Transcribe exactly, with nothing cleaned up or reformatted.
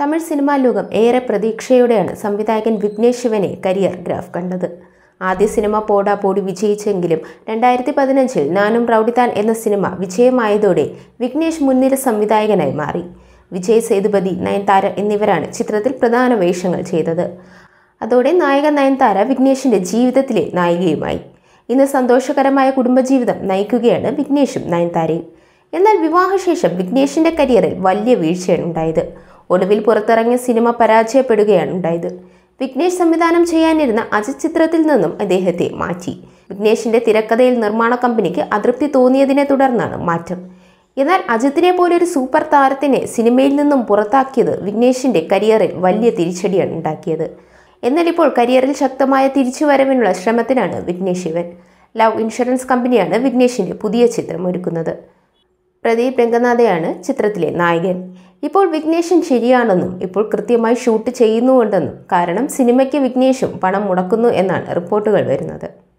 Tamil cinema ലോകം ഏറെ പ്രതീക്ഷയോടെയാണ് സംവിധായകൻ വിഘ്നേഷ് ശിവനെ കരിയർ ഗ്രാഫ് കണ്ടത്. ആദ്യ സിനിമ പോടാ പോടി വിജയിച്ചെങ്കിലും രണ്ടായിരത്തി പതിനഞ്ചിൽ നാനും റൗഡിത്താൻ എന്ന സിനിമ വിജയമായതോടെ വിഘ്നേഷ് മുൻനിര സംവിധായകനായി മാറി. വിജയ് സേതുപതി, നയൻതാര എന്നിവരാണ് ചിത്രത്തിൽ പ്രധാന വേഷങ്ങൾ ചെയ്തത്. അതോടെ നായക നയൻതാര വിഘ്നേഷിന്റെ ജീവിതത്തിലെ നായികയുമായി. ഇന്ന് സന്തോഷകരമായ കുടുംബജീവിതം നയിക്കുകയാണ് വിഘ്നേഷും നയൻതാരയും. എന്നാൽ വിവാഹശേഷം വിഘ്നേഷിന്റെ കരിയറിൽ വലിയ വീഴ്ചയാണ് ഉണ്ടായത്. ഒടുവിൽ പുറത്തിറങ്ങിയ സിനിമ പരാജയപ്പെടുകയാണ് ഉണ്ടായത്. വിഘ്നേഷ് സംവിധാനം ചെയ്യാനിരുന്ന അജിത് ചിത്രത്തിൽ നിന്നും അദ്ദേഹത്തെ മാറ്റി. വിഘ്നേഷിന്റെ തിരക്കഥയിൽ നിർമ്മാണ കമ്പനിക്ക് അതൃപ്തി തോന്നിയതിനെ തുടർന്നാണ് മാറ്റം. എന്നാൽ അജിത്തിനെ പോലൊരു സൂപ്പർ താരത്തിനെ സിനിമയിൽ നിന്നും പുറത്താക്കിയത് വിഘ്നേഷിന്റെ കരിയറിൽ വലിയ തിരിച്ചടിയാണ് ഉണ്ടാക്കിയത്. എന്നാൽ ഇപ്പോൾ കരിയറിൽ ശക്തമായ തിരിച്ചുവരവിനുള്ള ശ്രമത്തിനാണ് വിഘ്നേഷ് ശിവൻ. ലവ് ഇൻഷുറൻസ് കമ്പനിയാണ് വിഘ്നേഷിന്റെ പുതിയ ചിത്രം ഒരുക്കുന്നത്. പ്രദീപ് രംഗനാഥയാണ് ചിത്രത്തിലെ നായകൻ. ഇപ്പോൾ വിഘ്നേഷൻ ശരിയാണെന്നും ഇപ്പോൾ കൃത്യമായി ഷൂട്ട് ചെയ്യുന്നുണ്ടെന്നും കാരണം സിനിമയ്ക്ക് വിഘ്നേഷും പണം മുടക്കുന്നു എന്നാണ് റിപ്പോർട്ടുകൾ വരുന്നത്.